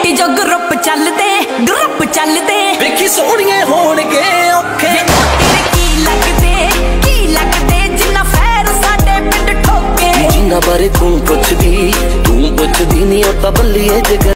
party जो group चलदे वेखी सोहणिए होणगे औखे तेरे की लगदे जिन्ना फैर साडे पिंड ठोके जिन्ना बारे तू पुछदी नी ओ तां बल्लीए जग